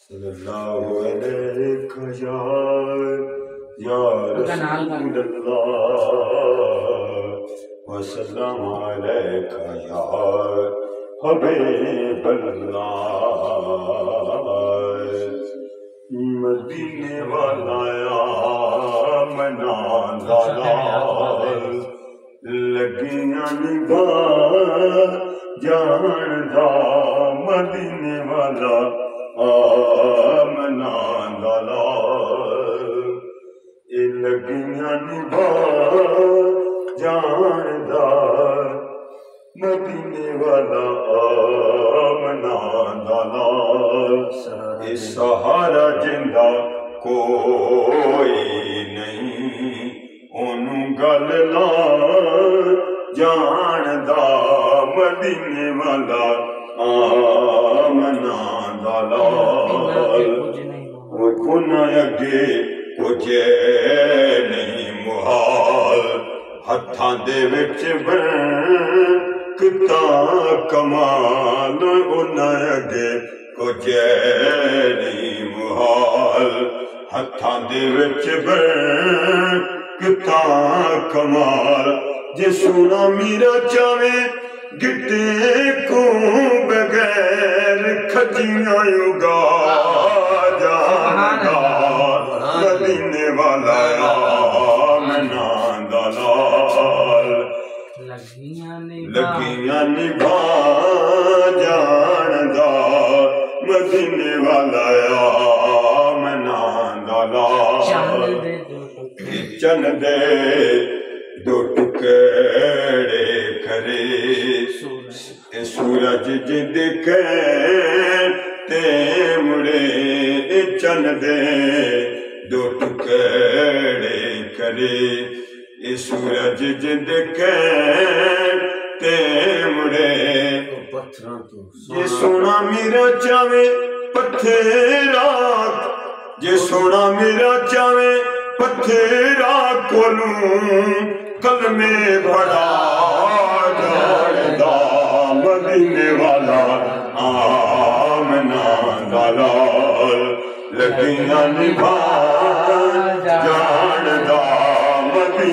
सल्लल्लाहु अलैहि या रसूलल्लाह वसल्लम अलैका या हबीबल्लाह। मदीने वाला मना लगियां निभा जानदा मदीने वाला मना लगियां निभा जानदा मदीने वाला मना सहारा जिंदा कोई नहीं ओनू गल ला जानदा मदीने वाला मना कुना अगे कुछ नहीं मुहाल हत्थां दे विच किता कमाल उन्ना अगे कुछ नहीं मुहाल हत्थां दे विच किता कमाल जे सोना मीरा चावे गिटे को बगैर खजियां उगा जानदा मदीने वाला मना दलाल लगियां निभा जानदा मदीने वाला मना दलाल। चन दे दो टुकड़े करे सूरज जिद के ते मुड़े चन दे दो टुकड़े करे सूरज जिद के ते मुड़े जे सोना मेरा चावे पत्थरा जे सोना मेरा चावे पत्थरा कोलू कलमे भड़ा जानदा मदीने वाला मना दलाल लगियां निभा जानदा।